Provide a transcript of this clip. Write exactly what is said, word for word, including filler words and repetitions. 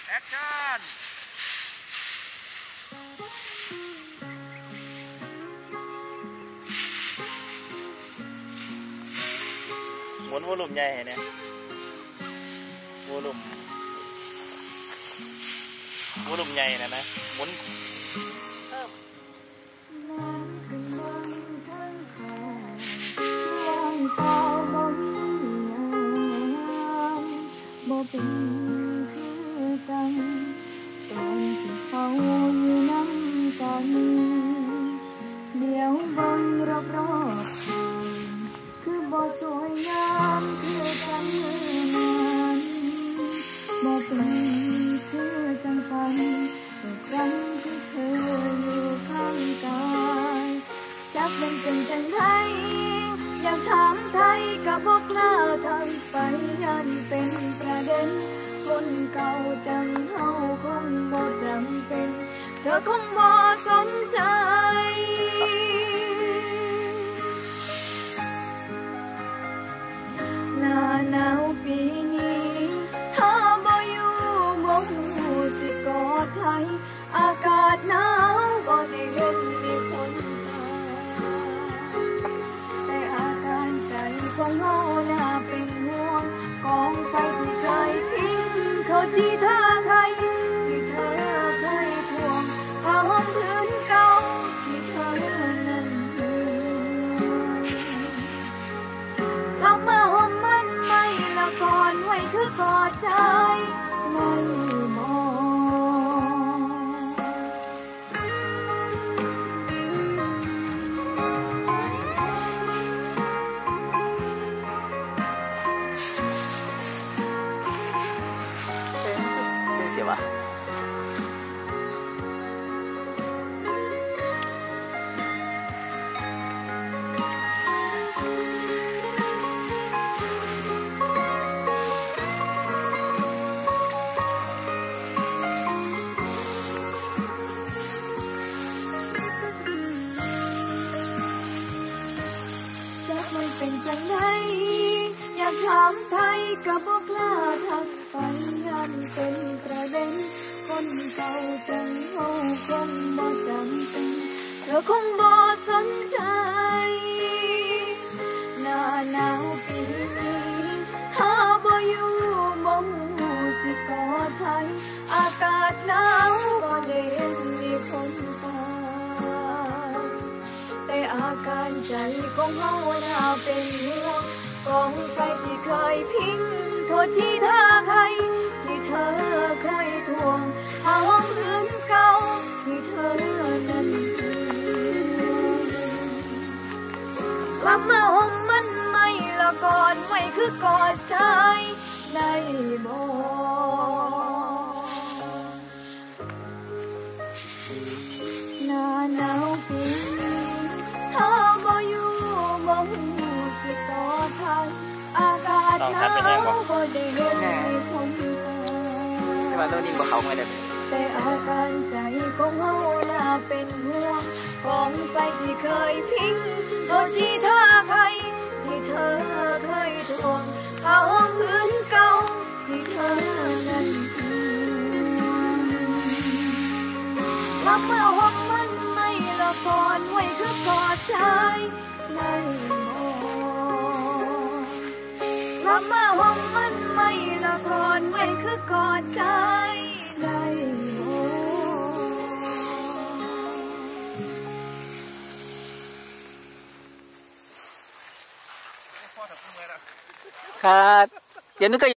แอคชั่นหมุนวอลุ่มใหญ่เนี่ยวอลุ่มวอลุ่มใหญ่นะนะหมุนเพิ่มเป็นคือจังตอนที่เขาอยู่น้ำกันเดี๋ยวเบิ่งรอบรอบคือบ่สวยงามคือจังเมื่อนั้นบ่เป็นคือจังฝันทุกครั้งที่เธออยู่ข้างกายจักเป็นเป็นจังไดอยากถามไทยกับบอกกล้าทำไปยันเป็นประเด็นคนเก่าจังเฮาคงบ่จำเป็นเธอคงบ่สนใจหน้าหนาวปีนี้ถ้าบ่อยู่บ่ฮู้สิกอดใครอากาศหนาวบ่ได้เห็นมีคนของเฮาน่าเป็นห่วงกองไฟที่เคยทิ้งเขาที่เธอใครที่เธอเคยทวงผ้าห่มพื้นเก่าที่เธอนั้นกลับมาห่มมันไม่ละก่อนไว้คือกอดใจไม่มองเสียวะจักมันเป็นจังไดอยากถามไทยกับบอกกล้าทักไปยันเป็นประเด็นคนเก่าจังเฮาคงบ่จำเป็นเธอคงบ่สนใจหน้าหนาวปีนี้ถ้าบ่อยู่บ่ฮู้สิกอดไทยอากาศหนาวบ่ได้เห็นมีคนตายแต่อาการใจของเฮาน่าเป็นห่วงกองไฟที่เคยพิงโทษที่เธอใครที่เธอเคยทวงผ้าห่มพื้นเก่าที่เธอนั้นกลับมาห่มมันไม่ละก่อนไว้คือกอดใจได้บ่หน้าหนาวปีนี้ถ้าบ่อยู่บ่ฮู้สิกอดใครอากาศหนาวบ่ได้เห็นมีคนใช่ป่ะตัวนี้บ่เขาไม่ได้แต่อาการใจของเฮาน่าเป็นห่วงของไฟที่เคยพิงโทษที่เธอใครที่เธอเคยทวงผ้าห่มพื้นเก่าที่เธอนั้นกลับมาห่มมันไม่ละก่อนไว้คือกอดใจไม่มองกลับมาห่มมันไม่ละก่อนไว้คือกอดใจได้ครับเดี๋ยวนึก